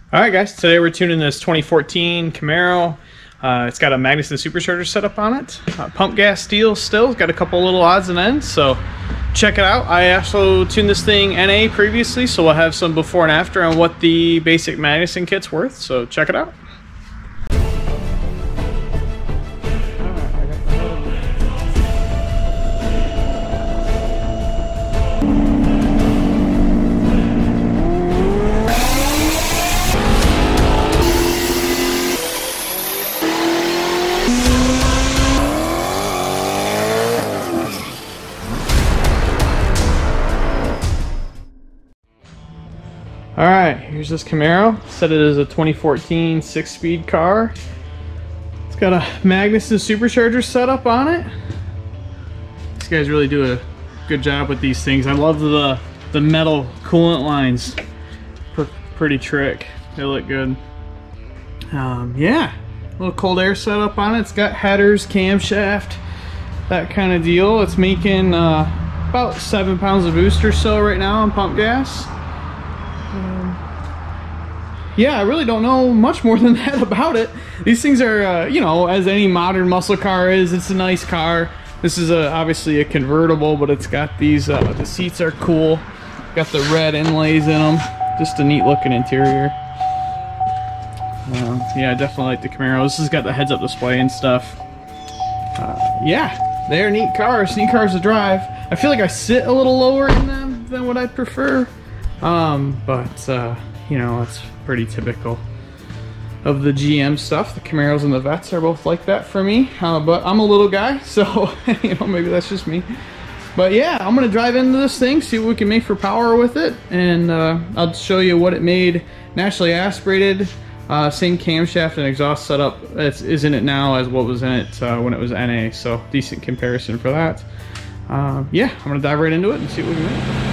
Alright guys, today we're tuning this 2014 Camaro. It's got a Magnuson Supercharger setup on it. Pump gas steel still, it's got a couple little odds and ends, so check it out. I also tuned this thing NA previously, so we'll have some before and after on what the basic Magnuson kit's worth, so check it out. Alright, here's this Camaro. Set it as a 2014 6-speed car. It's got a Magnuson Supercharger setup on it. These guys really do a good job with these things. I love the metal coolant lines. Pretty trick. They look good. Yeah, a little cold air setup on it. It's got headers, camshaft, that kind of deal. It's making about 7 pounds of boost or so right now on pump gas. Yeah, I really don't know much more than that about it. These things are, you know, as any modern muscle car is, it's a nice car. This is obviously a convertible, but it's got these, the seats are cool. Got the red inlays in them. Just a neat looking interior. Yeah, I definitely like the Camaro. This has got the heads-up display and stuff. Yeah, they're neat cars to drive. I feel like I sit a little lower in them than what I'd prefer. You know, it's pretty typical of the GM stuff. The Camaros and the Vets are both like that for me, but I'm a little guy, so you know, maybe that's just me. But yeah, I'm gonna drive into this thing, see what we can make for power with it, and I'll show you what it made naturally aspirated, same camshaft and exhaust setup is in it now as what was in it when it was NA, so decent comparison for that. Yeah, I'm gonna dive right into it and see what we can make.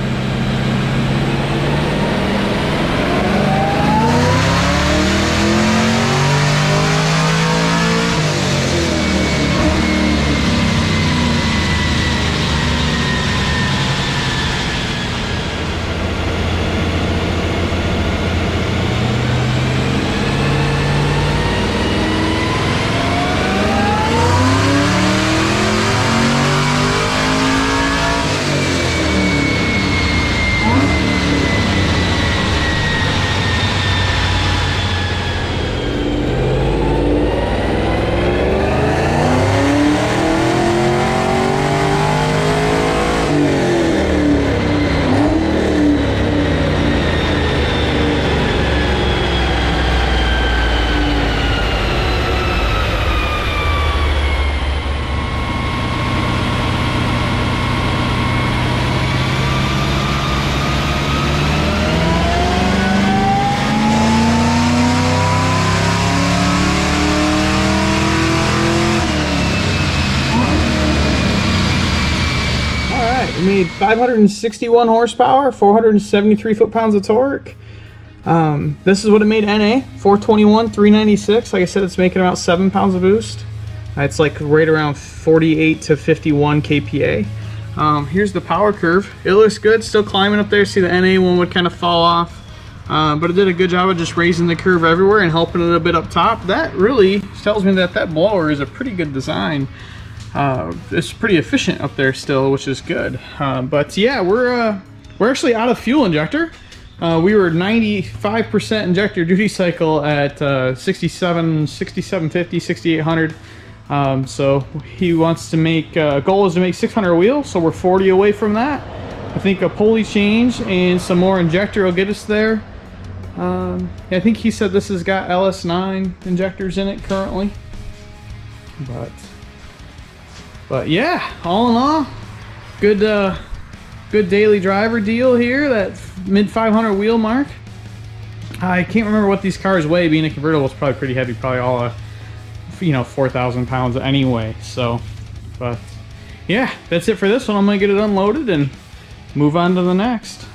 Made 561 horsepower, 473 foot-pounds of torque. This is what it made NA, 421, 396. Like I said, it's making about 7 pounds of boost. It's like right around 48 to 51 kPa. Here's the power curve. It looks good, still climbing up there. See, the NA one would kind of fall off. But it did a good job of just raising the curve everywhere and helping it a bit up top. That really tells me that that blower is a pretty good design. It's pretty efficient up there still, which is good. But yeah, we're actually out of fuel injector. We were 95% injector duty cycle at 6750, 6800. So he wants to make, goal is to make 600 wheels, so we're 40 away from that. I think a pulley change and some more injector will get us there. I think he said this has got LS9 injectors in it currently. But yeah, all in all, good daily driver deal here. That mid 500 wheel mark. I can't remember what these cars weigh. Being a convertible, it's probably pretty heavy. Probably all, you know, 4,000 pounds anyway. So, but yeah, that's it for this one. I'm gonna get it unloaded and move on to the next.